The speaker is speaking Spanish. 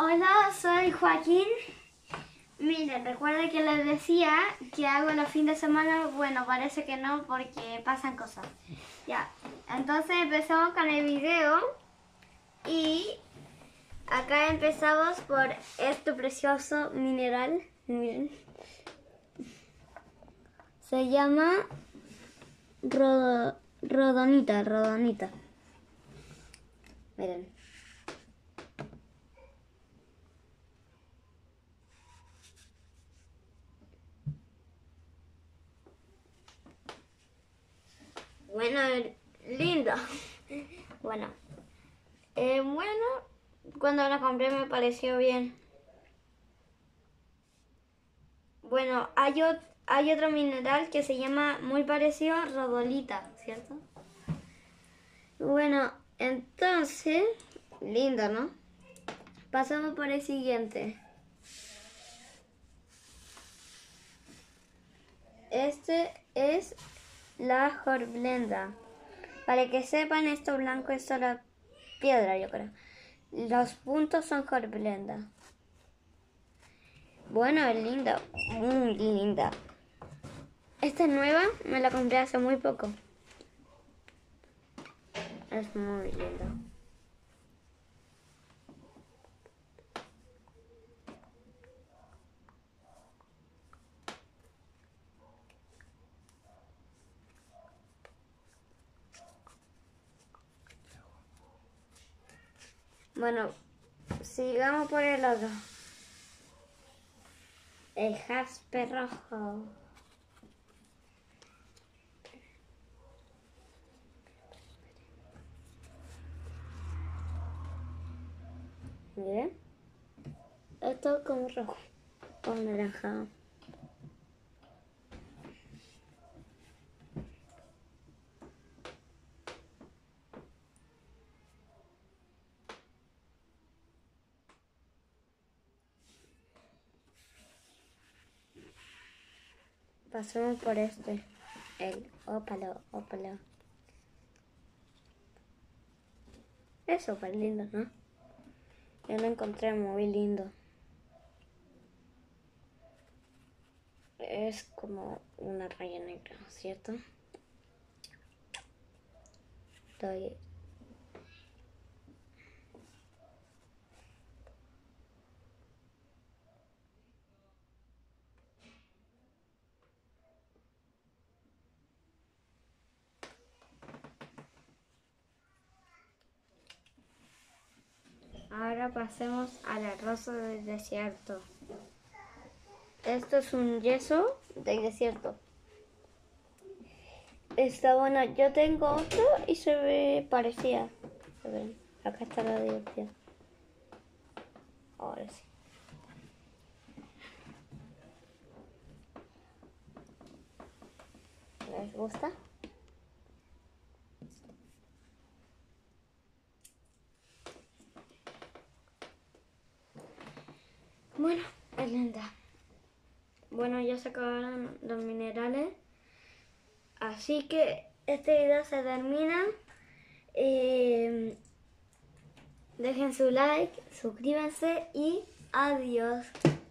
Hola, soy Joaquín. Miren, recuerden que les decía que hago los fines de semana. Bueno, parece que no porque pasan cosas. Ya, entonces empezamos con el video y acá empezamos por este precioso mineral. Miren. Se llama rodonita. Miren. Bueno, lindo. Bueno, cuando la compré me pareció bien. Bueno, hay otro mineral que se llama muy parecido a rodolita, ¿cierto? Bueno, entonces, lindo, ¿no? Pasamos por el siguiente. Este es la horblenda. Para que sepan, esto blanco es solo piedra, yo creo. Los puntos son horblenda. Bueno, es linda, muy linda. Esta es nueva, me la compré hace muy poco. Es muy linda. Bueno, sigamos por el otro. El jaspe rojo. Miren. Esto es como rojo, con naranja. Pasamos por este. El ópalo. Es súper lindo, ¿no? Yo lo encontré muy lindo. Es como una raya negra, ¿cierto? Estoy... Ahora pasemos a la rosa del desierto. Esto es un yeso del desierto. Está bueno. Yo tengo otro y se ve parecida. A ver, acá está la divertida. Ahora sí. ¿Les gusta? Bueno, es linda. Bueno, ya se acabaron los minerales. Así que este video se termina. Dejen su like, suscríbanse y adiós.